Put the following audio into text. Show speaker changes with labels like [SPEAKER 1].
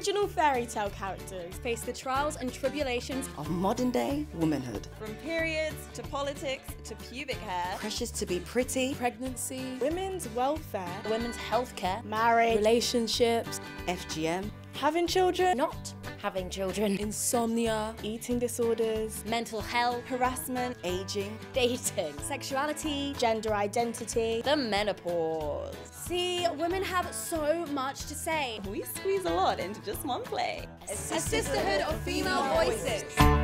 [SPEAKER 1] original fairy tale characters
[SPEAKER 2] face the trials and tribulations
[SPEAKER 3] of modern-day womanhood.
[SPEAKER 4] From periods to politics to pubic hair.
[SPEAKER 3] Pressures to be pretty.
[SPEAKER 1] Pregnancy. Women's welfare.
[SPEAKER 2] Women's healthcare.
[SPEAKER 1] Marriage. Relationships.
[SPEAKER 3] FGM.
[SPEAKER 1] Having children.
[SPEAKER 2] Not having children.
[SPEAKER 1] Insomnia. Eating disorders.
[SPEAKER 2] Mental health.
[SPEAKER 4] Harassment.
[SPEAKER 3] Aging.
[SPEAKER 2] Dating. Sexuality.
[SPEAKER 1] Gender identity.
[SPEAKER 2] The menopause.
[SPEAKER 5] See, women have so much to say.
[SPEAKER 4] We squeeze a lot into just one play.
[SPEAKER 5] A sisterhood of female voices.